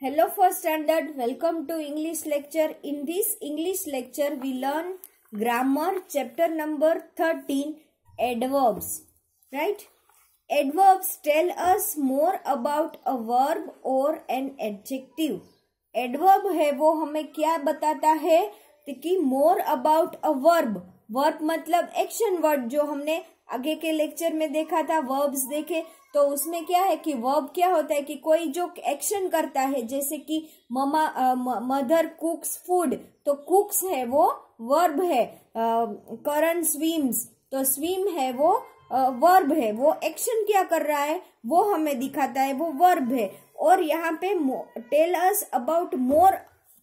Hello first standard, welcome to English lecture. In this English lecture we learn grammar chapter number 13 adverbs, right? Adverbs tell us more about a verb or an adjective. Adverb है वो हमें क्या बताता है कि more about a verb. Verb मतलब action word जो हमने आगे के लेक्चर में देखा था, वर्ब्स देखे तो उसमें क्या है कि वर्ब क्या होता है कि कोई जो एक्शन करता है, जैसे कि मदर कुक्स फूड, तो कुक्स है वो वर्ब है. करण स्विम्स, तो स्विम है वो वर्ब है. वो एक्शन क्या कर रहा है वो हमें दिखाता है, वो वर्ब है. और यहाँ पे टेल अस अबाउट मोर,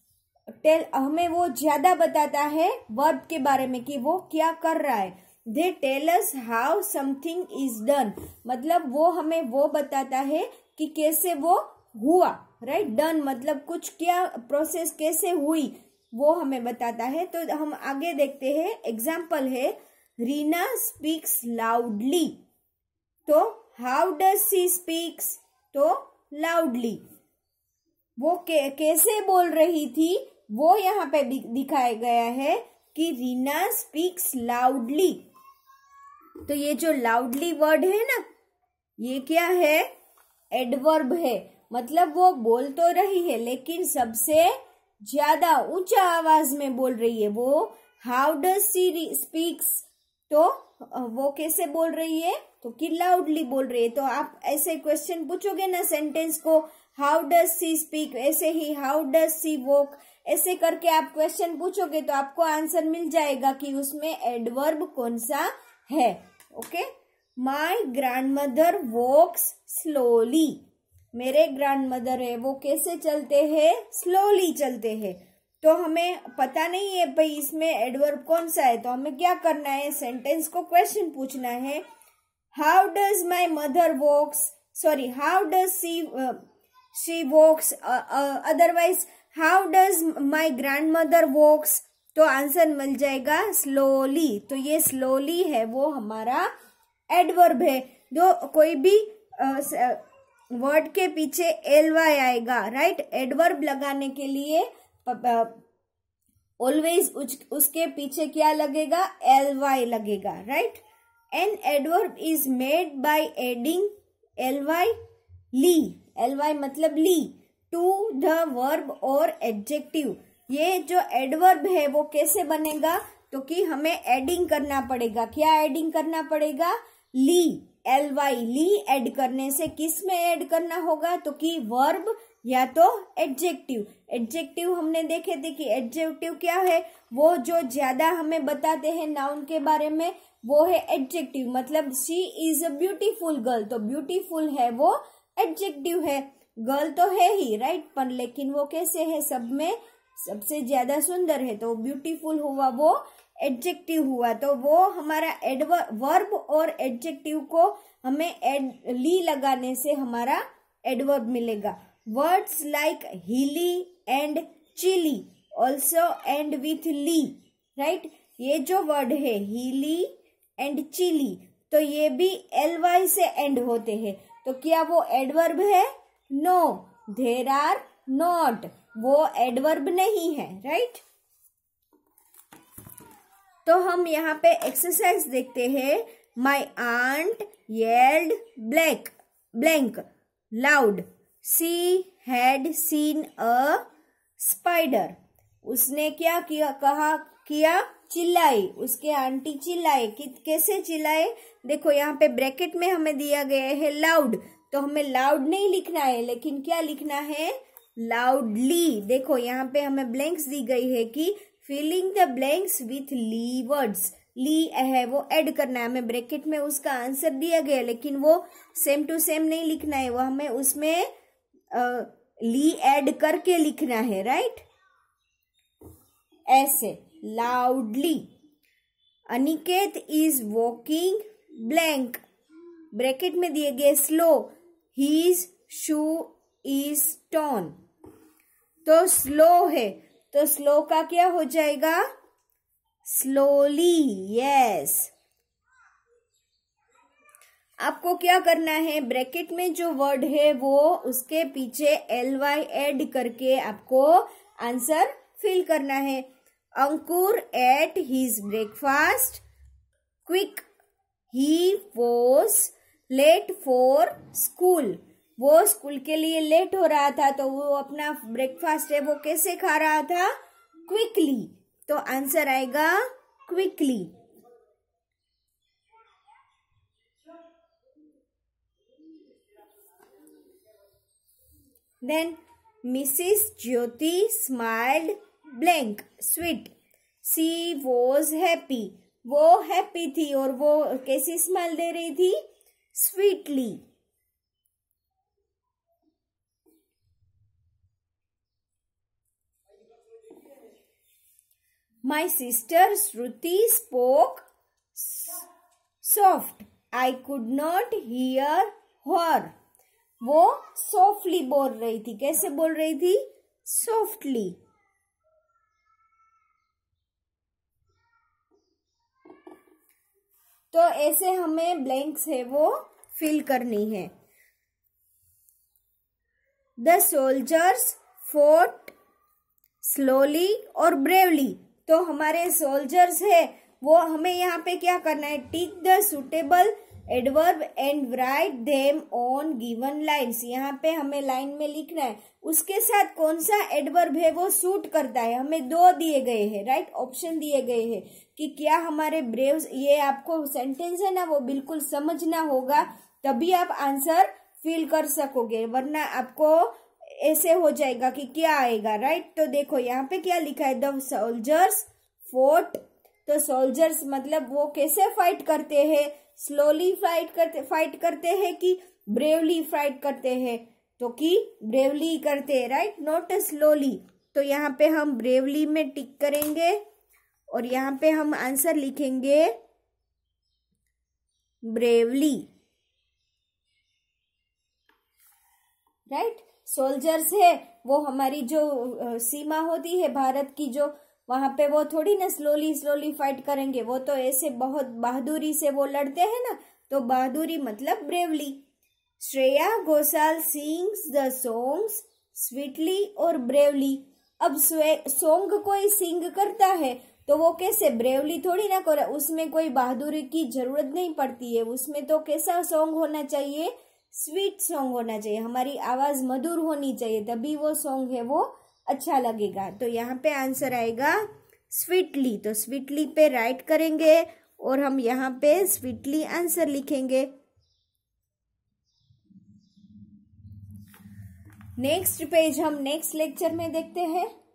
हमें वो ज्यादा बताता है वर्ब के बारे में कि वो क्या कर रहा है. They tell us how something is done, मतलब वो हमें वो बताता है कि कैसे वो हुआ, राइट. डन मतलब कुछ क्या प्रोसेस कैसे हुई वो हमें बताता है. तो हम आगे देखते हैं. एग्जाम्पल है रीना स्पीक्स लाउडली, तो हाउ डज सी स्पीक्स, तो लाउडली. वो कैसे बोल रही थी वो यहाँ पे दिखाया गया है कि रीना स्पीक्स लाउडली. तो ये जो लाउडली वर्ड है ना, ये क्या है, एडवर्ब है. मतलब वो बोल तो रही है लेकिन सबसे ज्यादा ऊंचा आवाज में बोल रही है. वो हाउ डज सी स्पीक्स, तो वो कैसे बोल रही है, तो कि लाउडली बोल रही है. तो आप ऐसे क्वेश्चन पूछोगे ना सेंटेंस को, हाउ डज सी स्पीक, ऐसे ही हाउ डज सी वॉक, ऐसे करके आप क्वेश्चन पूछोगे तो आपको आंसर मिल जाएगा कि उसमें एडवर्ब कौन सा है. Okay. My grandmother walks slowly, मेरे ग्रैंडमदर है वो कैसे चलते हैं, स्लोली चलते हैं. तो हमें पता नहीं है भाई इसमें एडवर्ब कौन सा है, तो हमें क्या करना है, सेंटेंस को क्वेश्चन पूछना है. How does my mother walks, sorry how does she walks, otherwise how does my grandmother walks, तो आंसर मिल जाएगा स्लोली. तो ये स्लोली है वो हमारा एडवर्ब है. जो कोई भी वर्ड के पीछे एलवाई आएगा, राइट. एडवर्ब लगाने के लिए ऑलवेज उसके पीछे क्या लगेगा, एलवाई लगेगा, right. An adverb is made by adding LY ly, LY मतलब ली, टू द वर्ब और एडजेक्टिव. ये जो एडवर्ब है वो कैसे बनेगा, तो कि हमें एडिंग करना पड़ेगा. क्या एडिंग करना पड़ेगा, ली, एलवाई, ली ऐड करने से किस में ऐड करना होगा, तो कि वर्ब या तो एडजेक्टिव. एडजेक्टिव हमने देखे थे कि एडजेक्टिव क्या है, वो जो ज्यादा हमें बताते हैं नाउन के बारे में, वो है एडजेक्टिव. मतलब she is a beautiful girl, तो ब्यूटीफुल है वो एडजेक्टिव है. गर्ल तो है ही, राइट, पर लेकिन वो कैसे है, सब में सबसे ज्यादा सुंदर है, तो ब्यूटीफुल हुआ वो एडजेक्टिव हुआ. तो वो हमारा वर्ब और एडजेक्टिव को हमें ली लगाने से हमारा एडवर्ब मिलेगा. Words like hilly and chilly also end with ly, right. ये जो वर्ड है हीली एंड चिली, तो ये भी एलवाई से एंड होते हैं. तो क्या वो एडवर्ब है, नो, देर आर नॉट, वो एडवर्ब नहीं है, राइट. तो हम यहाँ पे एक्सरसाइज देखते हैं. My aunt yelled blank loud, she had seen a spider. उसने क्या किया, चिल्लाई, उसके आंटी चिल्लाए. कैसे चिल्लाए, देखो यहाँ पे ब्रैकेट में हमें दिया गया है लाउड, तो हमें लाउड नहीं लिखना है लेकिन क्या लिखना है, लाउडली. देखो यहाँ पे हमें ब्लैंक्स दी गई है कि filling the blanks with ly words, ly है वो ऐड करना है. हमें ब्रैकेट में उसका आंसर दिया गया लेकिन वो सेम टू सेम नहीं लिखना है, वो हमें उसमें ली ऐड करके लिखना है, राइट. ऐसे loudly. Aniket is walking blank, bracket में दिए गए slow, his shoe is torn, तो स्लो है, तो स्लो का क्या हो जाएगा, स्लोली. यस. आपको क्या करना है, ब्रैकेट में जो वर्ड है वो उसके पीछे ly ऐड करके आपको आंसर फिल करना है। Ankur ate his breakfast quick, he was late for school. वो स्कूल के लिए लेट हो रहा था तो वो अपना ब्रेकफास्ट है वो कैसे खा रहा था, क्विकली। तो आंसर आएगा quickly. Then Mrs Jyoti smiled blank sweet, she was happy. वो हैप्पी थी और वो कैसी स्माइल दे रही थी, sweetly. My sister Shruti spoke soft. I could not hear her. वो softly बोल रही थी, कैसे बोल रही थी, softly। तो ऐसे हमें ब्लैंक्स है वो फिल करनी है। The soldiers fought slowly और bravely। तो हमारे सोल्जर्स है वो हमें यहाँ पे क्या करना है, tick the suitable adverb and write them on given lines. यहाँ पे हमें लाइन में लिखना है उसके साथ कौन सा एडवर्ब है वो सूट करता है। हमें दो दिए गए हैं, राइट, ऑप्शन दिए गए हैं कि क्या हमारे ब्रेव्स, ये आपको सेंटेंस है ना वो बिल्कुल समझना होगा तभी आप आंसर फिल कर सकोगे, वरना आपको ऐसे हो जाएगा कि क्या आएगा, राइट। तो देखो यहाँ पे क्या लिखा है, द सोल्जर्स फोर्ट। तो सोल्जर्स मतलब वो कैसे फाइट करते हैं, स्लोली फाइट करते हैं कि ब्रेवली फाइट करते हैं, तो कि ब्रेवली करते हैं, राइट, नॉट स्लोली। तो यहाँ पे हम ब्रेवली में टिक करेंगे और यहाँ पे हम आंसर लिखेंगे ब्रेवली, राइट। सोल्जर्स है वो हमारी जो सीमा होती है भारत की, जो वहां पे वो थोड़ी ना स्लोली फाइट करेंगे, वो तो ऐसे बहुत बहादुरी से वो लड़ते हैं ना, तो बहादुरी मतलब bravely. Shreya Ghoshal sings the songs sweetly और ब्रेवली। अब सॉन्ग कोई सिंग करता है तो वो कैसे, ब्रेवली थोड़ी ना करे, उसमें कोई बहादुरी की जरूरत नहीं पड़ती है, उसमें तो कैसा सॉन्ग होना चाहिए, स्वीट सॉन्ग होना चाहिए, हमारी आवाज मधुर होनी चाहिए, तभी वो सॉन्ग है वो अच्छा लगेगा। तो यहाँ पे आंसर आएगा स्वीटली। तो स्वीटली पे राइट करेंगे और हम यहाँ पे स्वीटली आंसर लिखेंगे। नेक्स्ट पेज हम नेक्स्ट लेक्चर में देखते हैं।